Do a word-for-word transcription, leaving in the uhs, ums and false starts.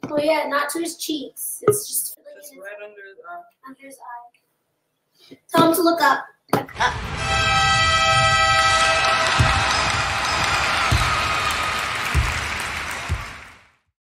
Oh yeah, not to his cheeks. It's just filling Just in right under his eye. under his eye. Tell him to look up. Look up.